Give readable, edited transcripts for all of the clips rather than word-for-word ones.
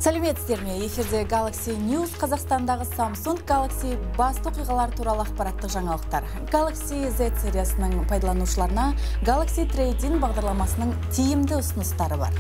Сәлеметсіздер ме? Эфирде Galaxy News Қазақстандағы Samsung Galaxy басты оқиғалар туралы ақпараттық жаңалықтар. Galaxy Z сериясының пайдаланушыларына Galaxy Trade-in бағдарламасының тиімді ұсыныстары бар.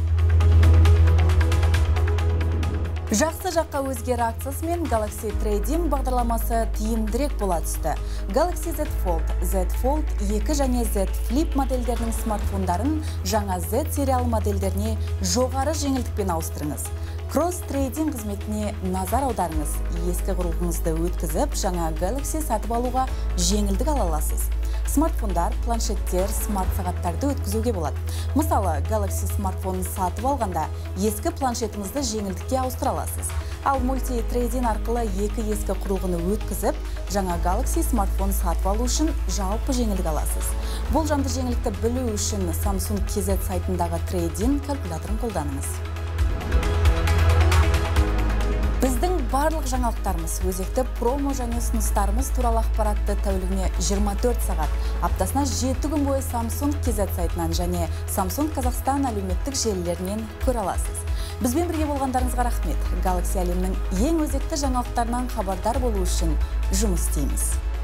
Жақсы жаққа өзгер акциясымен Galaxy Trade-in бағдарламасы тиімдірек бола түсті. Galaxy Z Fold, Z Fold 2 және Z Flip модельдерінің смартфондарын жаңа Z сериал модельдеріне жоғары жеңілдікпен ауыстырыңыз. Кросс-трейдинг қызметіне назар аударыңыз. Ескі құрылғыңызды өткізіп, жаңа Galaxy сатып алуға жеңілдік ала аласыз. Смартфондар, планшеттер, смарт-сағаттарды өткізуге болады. Мысалы, Galaxy смартфонын сатып алғанда, ескі планшетіңізді жеңілдікке ауыстыра аласыз. Ал мульти-трейдинг арқылы екі ескі құрылғыны өткізіп, жаңа Galaxy смартфон сатып алу үшін жалпы жеңілдік аласыз. Болжамды жеңілдікті білу үшін Samsung KZ сайтындағы трейдинг калькуляторын қолданыңыз. Біздің барлық жаңалықтарымыз, өзекті промо және ұсыныстарымыз туралы ақпаратты тәулігіне 24 сағат, аптасына 7 күн бойы Samsung KZ сайтынан және Samsung Қазақстан әлеуметтік желілерінен көре аласыз. Бізбен бірге болғандарыңызға рахмет. Galaxy әлемнің ең өзекті жаңалықтарынан хабардар болу үшін жұмыс істейміз.